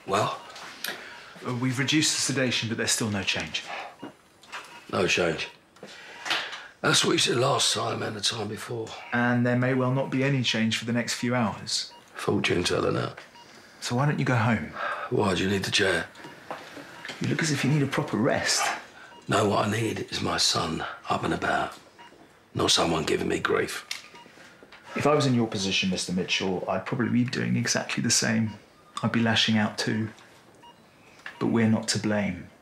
Well? We've reduced the sedation, but there's still no change. No change. That's what you said last time and the time before. And there may well not be any change for the next few hours. Fortune teller now. So why don't you go home? Why do you need the chair? You look as if you need a proper rest. No, what I need is my son up and about, not someone giving me grief. If I was in your position, Mr. Mitchell, I'd probably be doing exactly the same. I'd be lashing out too. But we're not to blame.